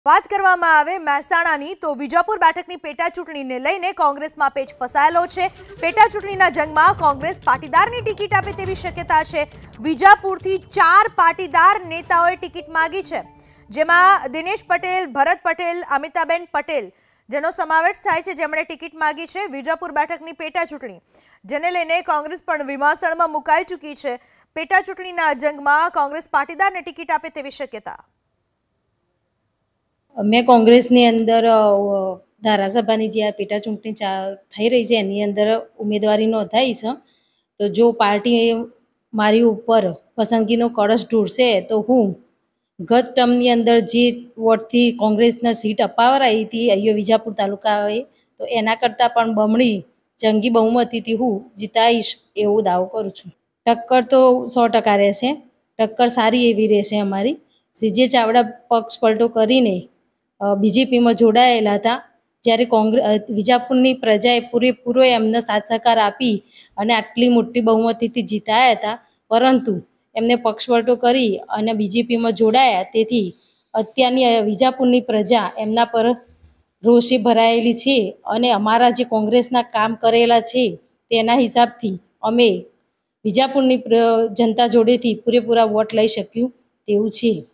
વાત કરવામાં આવે મહેસાણાની તો વિજાપુર બેઠકની પેટા ચૂંટણીને લઈને કોંગ્રેસમાં પેચ ફસાયેલો છે। પેટા ચૂંટણીના જંગમાં કોંગ્રેસ પાટીદારની ટિકિટ આપે તેવી શક્યતા છે। વિજાપુરથી 4 પાટીદાર નેતાઓએ ટિકિટ માંગી છે, જેમાં દિનેશ પટેલ, ભરત પટેલ, અમિતાબેન પટેલ જેનો સમાવેશ થાય છે, જેમણે ટિકિટ માંગી છે। વિજાપુર બેઠકની પેટા ચૂંટણી જેને લઈને કોંગ્રેસ પણ વિમાસણમાં મુકાઈ ચૂકી છે। પેટા ચૂંટણીના જંગમાં કોંગ્રેસ પાટીદારને ટિકિટ આપે તેવી શક્યતા। मैं कांग्रेस ने अंदर धारासभा जी आ पेटा चूंटणी थी रही है एनी अंदर उम्मीदवारी नोंधाई है। तो जो पार्टी मारी ऊपर पसंदगी कळश ढूंढशे तो हूँ गत टर्मनी अंदर जे वोट थी कांग्रेस ने सीट अपावराई थी अयो विजापुर तालुका तो एना करता पण बमणी जंगी बहुमती थी हूँ जीताईश एवो दावो करूँ छूं। टक्कर तो 100% रहेशे, टक्कर सारी एवी रहेशे। अमारी सीजे चावड़ा पक्ष पलटो करीने बीजेपी में जोड़ायेला था, ज्यारे कांग्रेस विजापुरनी प्रजाए पूरेपूरो एमने साथ सहकार आपी अने आटली मोटी बहुमतीथी जीताया था, परंतु एमने पक्षपलटो करी अने बीजेपी में जोड़ाया तेथी अत्यारनी विजापुरनी प्रजा एमना पर रोषे भरायेली छे अने अमारा जे कांग्रेसना काम करेला छे तेना हिसाबथी अमे विजापुरनी जनता जोड़ेथी पूरेपूरा वोट लई शक्युं तेवुं छे।